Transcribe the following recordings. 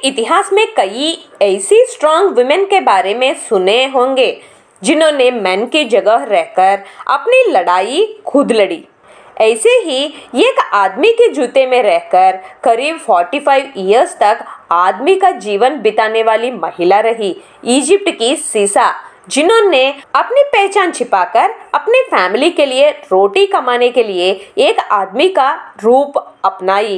इतिहास में कई ऐसी स्ट्रांग वुमेन के बारे में सुने होंगे जिन्होंने मैन की जगह रहकर अपनी लड़ाई खुद लड़ी। ऐसे ही एक आदमी के जूते में रहकर करीब 45 इयर्स तक आदमी का जीवन बिताने वाली महिला रही इजिप्ट की सीसा, जिन्होंने अपनी पहचान छिपाकर अपनी फैमिली के लिए रोटी कमाने के लिए एक आदमी का रूप अपनाई।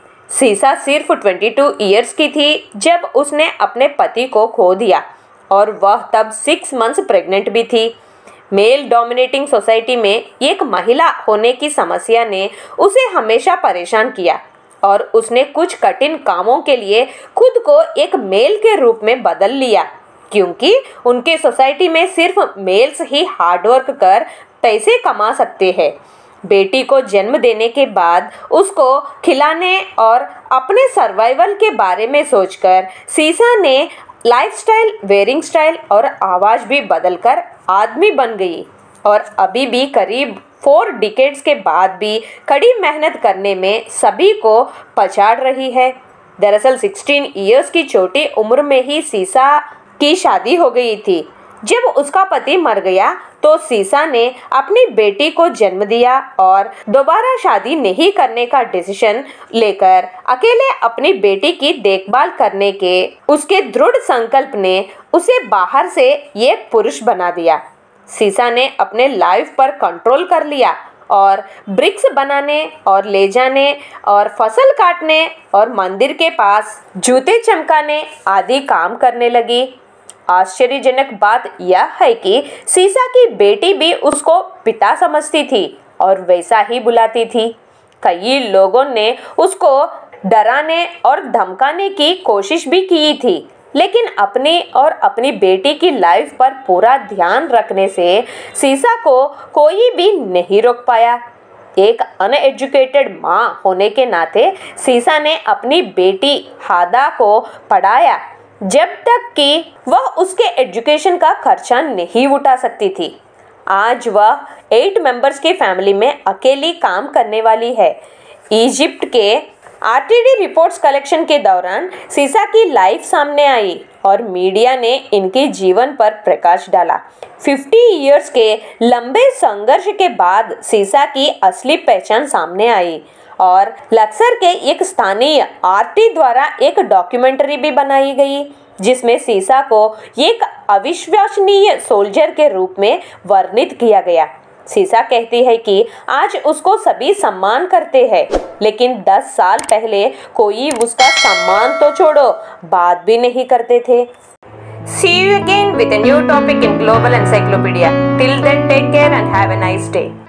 सीसा सिर्फ 22 इयर्स की थी जब उसने अपने पति को खो दिया और वह तब 6 मंथ्स प्रेग्नेंट भी थी। मेल डोमिनेटिंग सोसाइटी में एक महिला होने की समस्या ने उसे हमेशा परेशान किया और उसने कुछ कठिन कामों के लिए खुद को एक मेल के रूप में बदल लिया, क्योंकि उनके सोसाइटी में सिर्फ मेल्स ही हार्डवर्क कर पैसे कमा सकते हैं। बेटी को जन्म देने के बाद उसको खिलाने और अपने सर्वाइवल के बारे में सोचकर सीसा ने लाइफस्टाइल, वेयरिंग स्टाइल और आवाज़ भी बदलकर आदमी बन गई और अभी भी करीब 4 डिकेड्स के बाद भी कड़ी मेहनत करने में सभी को पछाड़ रही है। दरअसल 16 इयर्स की छोटी उम्र में ही सीसा की शादी हो गई थी। जब उसका पति मर गया तो सीसा ने अपनी बेटी को जन्म दिया और दोबारा शादी नहीं करने का डिसीजन लेकर अकेले अपनी बेटी की देखभाल करने के उसके दृढ़ संकल्प ने उसे बाहर से एक पुरुष बना दिया। सीसा ने अपने लाइफ पर कंट्रोल कर लिया और ब्रिक्स बनाने और ले जाने और फसल काटने और मंदिर के पास जूते चमकाने आदि काम करने लगी। आश्चर्यजनक बात यह है कि सीसा की बेटी भी उसको पिता समझती थी और वैसा ही बुलाती थी। कई लोगों ने उसको डराने और धमकाने की कोशिश भी की थी, लेकिन अपनी और अपनी बेटी की लाइफ पर पूरा ध्यान रखने से सीसा को कोई भी नहीं रोक पाया। एक अनएजुकेटेड माँ होने के नाते सीसा ने अपनी बेटी हादा को पढ़ाया जब तक कि वह उसके एजुकेशन का खर्चा नहीं उठा सकती थी। आज वह 8 मेंबर्स की फैमिली में अकेली काम करने वाली है। इजिप्ट के आरटीडी रिपोर्ट्स कलेक्शन के दौरान सीसा की लाइफ सामने आई और मीडिया ने इनके जीवन पर प्रकाश डाला। 50 इयर्स के लंबे संघर्ष के बाद सीसा की असली पहचान सामने आई और लक्सर के एक स्थानीय आरटी द्वारा एक डॉक्यूमेंट्री भी बनाई गई, जिसमें सीसा को एक अविश्वसनीय सोल्जर के रूप में वर्णित किया गया। सीसा कहती है कि आज उसको सभी सम्मान करते हैं, लेकिन 10 साल पहले कोई उसका सम्मान तो छोड़ो, बात भी नहीं करते थे। See you again with a new topic in Global Encyclopedia. Till then, take care and have a nice day.